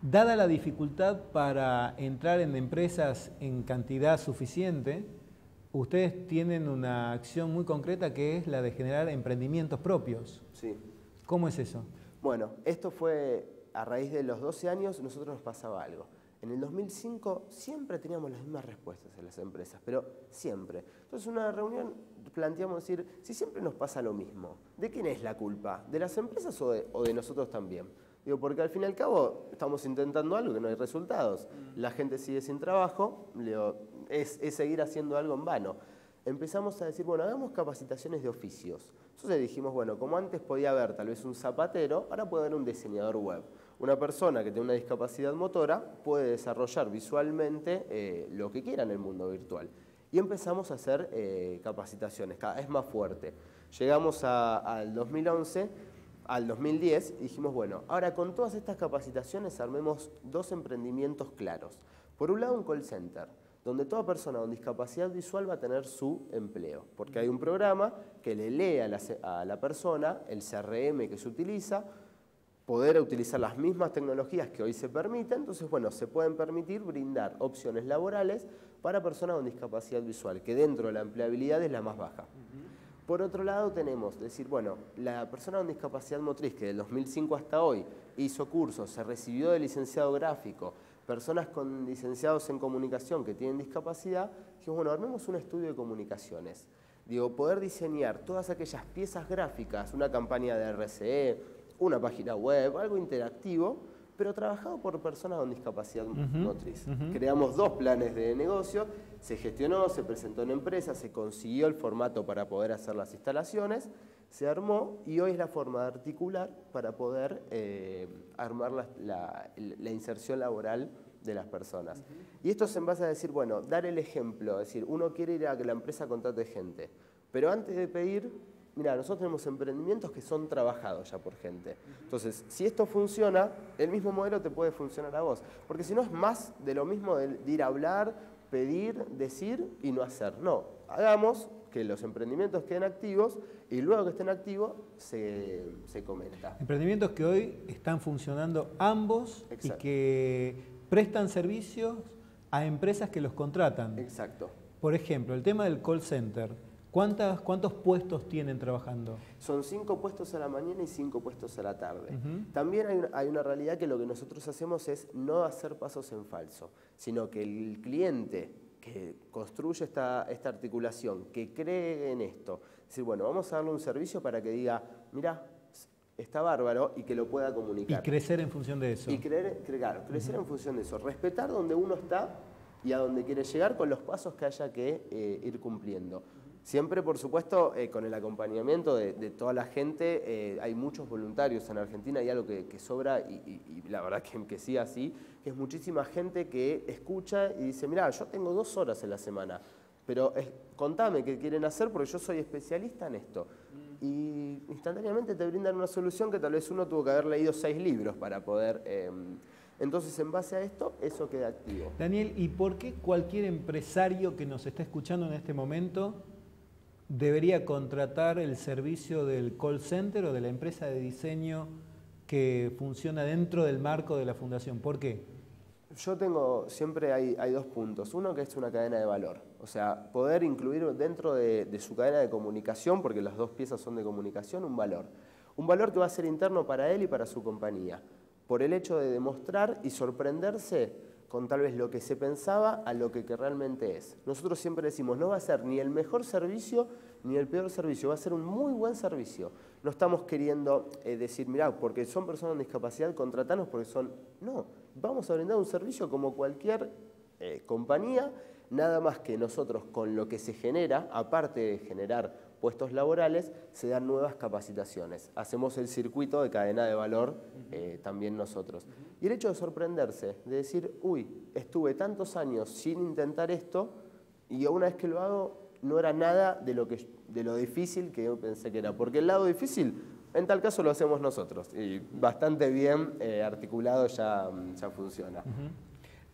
Dada la dificultad para entrar en empresas en cantidad suficiente, ustedes tienen una acción muy concreta que es la de generar emprendimientos propios. Sí. ¿Cómo es eso? Bueno, esto fue a raíz de los 12 años, nosotros nos pasaba algo. En el 2005 siempre teníamos las mismas respuestas en las empresas, pero siempre. Entonces, en una reunión planteamos decir, si siempre nos pasa lo mismo, ¿de quién es la culpa? ¿De las empresas o de nosotros también? Digo, porque al fin y al cabo estamos intentando algo que no hay resultados. La gente sigue sin trabajo, es seguir haciendo algo en vano. Empezamos a decir, bueno, hagamos capacitaciones de oficios. Entonces dijimos, bueno, como antes podía haber tal vez un zapatero, ahora puede haber un diseñador web. Una persona que tiene una discapacidad motora puede desarrollar visualmente lo que quiera en el mundo virtual. Y empezamos a hacer capacitaciones, cada vez más fuerte. Llegamos al 2011, al 2010, y dijimos, bueno, ahora con todas estas capacitaciones armemos dos emprendimientos claros. Por un lado, un call center, donde toda persona con discapacidad visual va a tener su empleo, porque hay un programa que le lee a la persona el CRM que se utiliza, poder utilizar las mismas tecnologías que hoy se permiten, entonces, bueno, se pueden permitir brindar opciones laborales para personas con discapacidad visual, que dentro de la empleabilidad es la más baja. Por otro lado tenemos, decir, bueno, la persona con discapacidad motriz que del 2005 hasta hoy hizo cursos, se recibió de licenciado gráfico, personas con licenciados en comunicación que tienen discapacidad, dijimos, bueno, armemos un estudio de comunicaciones. Digo, poder diseñar todas aquellas piezas gráficas, una campaña de RCE, una página web, algo interactivo, pero trabajado por personas con discapacidad motriz. Creamos dos planes de negocio, se gestionó, se presentó en empresa, se consiguió el formato para poder hacer las instalaciones, se armó y hoy es la forma de articular para poder armar la inserción laboral de las personas. Y esto es en base a decir, bueno, dar el ejemplo, es decir, uno quiere ir a que la empresa contrate gente, pero antes de pedir, mira, nosotros tenemos emprendimientos que son trabajados ya por gente. Entonces, si esto funciona, el mismo modelo te puede funcionar a vos. Porque si no es más de lo mismo de ir a hablar, pedir, decir y no hacer. No, hagamos que los emprendimientos queden activos y luego que estén activos se comenta. Emprendimientos que hoy están funcionando ambos. Exacto. Y que prestan servicios a empresas que los contratan. Exacto. Por ejemplo, el tema del call center. ¿Cuántos puestos tienen trabajando? Son 5 puestos a la mañana y 5 puestos a la tarde. También hay una realidad que lo que nosotros hacemos es no hacer pasos en falso, sino que el cliente que construye esta articulación, que cree en esto, decir, bueno, vamos a darle un servicio para que diga, mira, está bárbaro y que lo pueda comunicar. Y crecer en función de eso. Y crecer en función de eso, respetar donde uno está y a donde quiere llegar con los pasos que haya que ir cumpliendo. Siempre, por supuesto, con el acompañamiento de toda la gente, hay muchos voluntarios en Argentina, hay algo que sobra y la verdad que sí así, que es muchísima gente que escucha y dice, mirá, yo tengo 2 horas en la semana, pero contame qué quieren hacer porque yo soy especialista en esto. Y instantáneamente te brindan una solución que tal vez uno tuvo que haber leído 6 libros para poder... Entonces, en base a esto, eso queda activo. Daniel, ¿y por qué cualquier empresario que nos está escuchando en este momento debería contratar el servicio del call center o de la empresa de diseño que funciona dentro del marco de la fundación? ¿Por qué? Siempre hay 2 puntos. Uno que es una cadena de valor. O sea, poder incluir dentro de su cadena de comunicación, porque las 2 piezas son de comunicación, un valor. Un valor que va a ser interno para él y para su compañía. Por el hecho de demostrar y sorprenderse con tal vez lo que se pensaba a lo que realmente es. Nosotros siempre decimos, no va a ser ni el mejor servicio ni el peor servicio, va a ser un muy buen servicio. No estamos queriendo decir, mirá, porque son personas con discapacidad, contratanos porque son... No, vamos a brindar un servicio como cualquier compañía, nada más que nosotros con lo que se genera, aparte de generar puestos laborales, se dan nuevas capacitaciones. Hacemos el circuito de cadena de valor también nosotros. Y el hecho de sorprenderse, de decir, uy, estuve tantos años sin intentar esto y una vez que lo hago no era nada de lo difícil que yo pensé que era. Porque el lado difícil, en tal caso lo hacemos nosotros y bastante bien articulado ya funciona.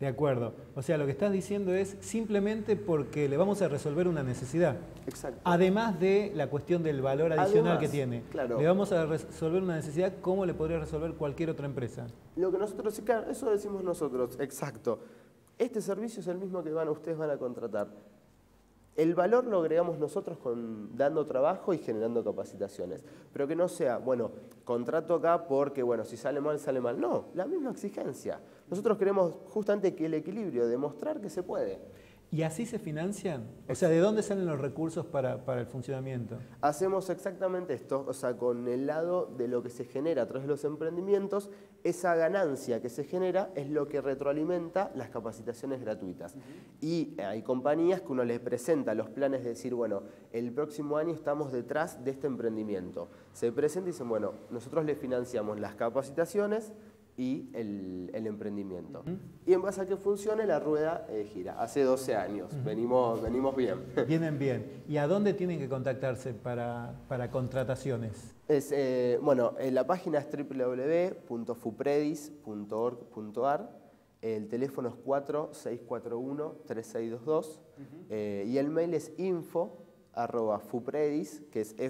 De acuerdo. O sea, lo que estás diciendo es simplemente porque le vamos a resolver una necesidad. Exacto. Además de la cuestión del valor adicional que tiene. Claro. Le vamos a resolver una necesidad como le podría resolver cualquier otra empresa. Lo que nosotros, claro, eso decimos nosotros, exacto. Este servicio es el mismo que ustedes van a contratar. El valor lo agregamos nosotros dando trabajo y generando capacitaciones. Pero que no sea, bueno, contrato acá porque, bueno, si sale mal, sale mal. No, la misma exigencia. Nosotros queremos justamente que el equilibrio, demostrar que se puede. ¿Y así se financian? O sea, ¿de dónde salen los recursos para el funcionamiento? Hacemos exactamente esto, o sea, con el lado de lo que se genera a través de los emprendimientos, esa ganancia que se genera es lo que retroalimenta las capacitaciones gratuitas. Y hay compañías que uno les presenta los planes de decir, bueno, el próximo año estamos detrás de este emprendimiento. Se presenta y dicen, bueno, nosotros les financiamos las capacitaciones y el emprendimiento. Y en base a que funcione, la rueda gira. Hace 12 años, venimos bien. Vienen bien. ¿Y a dónde tienen que contactarse para contrataciones? Bueno, la página es www.fupredis.org.ar, el teléfono es 4641-3622 y el mail es info@fupredis, que es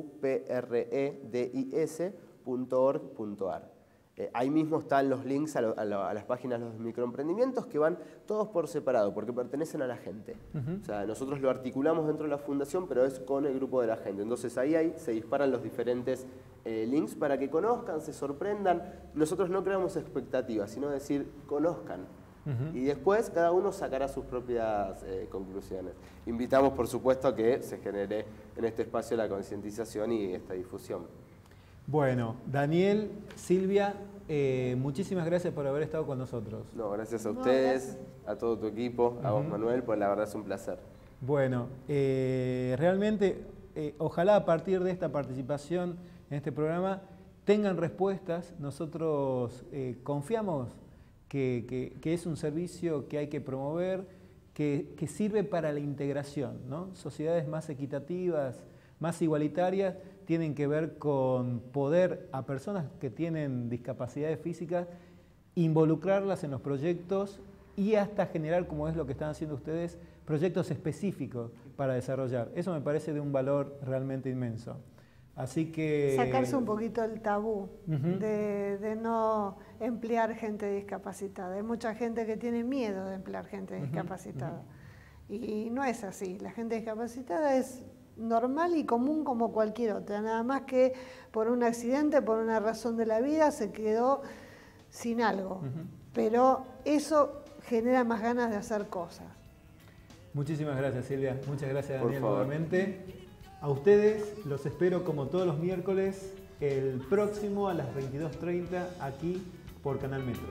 fupredis.org.ar. Ahí mismo están los links a las páginas de los microemprendimientos que van todos por separado, porque pertenecen a la gente. O sea, nosotros lo articulamos dentro de la fundación, pero es con el grupo de la gente. Entonces ahí se disparan los diferentes links para que conozcan, se sorprendan. Nosotros no creamos expectativas, sino decir, conozcan. Y después cada uno sacará sus propias conclusiones. Invitamos, por supuesto, a que se genere en este espacio la concientización y esta difusión. Bueno, Daniel, Silvia, muchísimas gracias por haber estado con nosotros. No, gracias a ustedes, a todo tu equipo, a vos, Manuel, pues la verdad es un placer. Bueno, realmente, ojalá a partir de esta participación en este programa tengan respuestas. Nosotros confiamos que es un servicio que hay que promover, que sirve para la integración, ¿no? Sociedades más equitativas, más igualitarias, tienen que ver con poder a personas que tienen discapacidades físicas, involucrarlas en los proyectos y hasta generar, como es lo que están haciendo ustedes, proyectos específicos para desarrollar. Eso me parece de un valor realmente inmenso. Así que... Sacarse un poquito el tabú de no emplear gente discapacitada. Hay mucha gente que tiene miedo de emplear gente discapacitada. Y no es así. La gente discapacitada es normal y común como cualquier otra, nada más que por un accidente, por una razón de la vida, se quedó sin algo. Pero eso genera más ganas de hacer cosas. Muchísimas gracias, Silvia. Muchas gracias, Daniel, nuevamente. A ustedes los espero como todos los miércoles, el próximo a las 22:30 aquí por Canal Metro.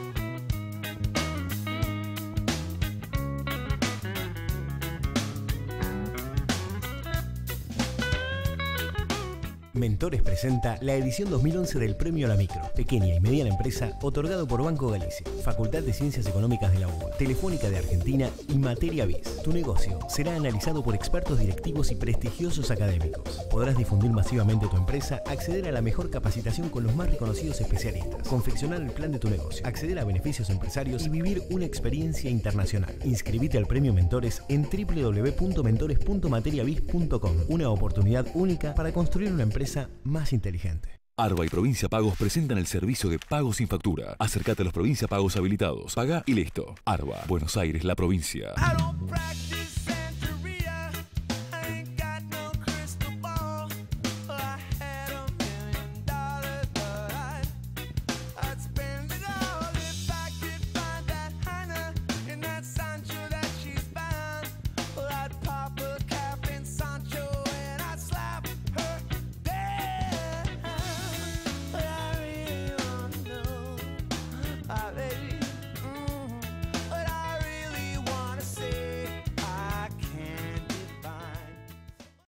Mentores presenta la edición 2011 del Premio a la Micro, pequeña y mediana empresa, otorgado por Banco Galicia, Facultad de Ciencias Económicas de la UBA, Telefónica de Argentina y Materia BIS. Tu negocio será analizado por expertos directivos y prestigiosos académicos. Podrás difundir masivamente tu empresa, acceder a la mejor capacitación con los más reconocidos especialistas, confeccionar el plan de tu negocio, acceder a beneficios empresarios y vivir una experiencia internacional. Inscribite al Premio Mentores en www.mentores.materiabis.com. Una oportunidad única para construir una empresa más inteligente. Arba y Provincia Pagos presentan el servicio de pago sin factura. Acércate a los Provincia Pagos habilitados. Paga y listo. Arba, Buenos Aires, la provincia.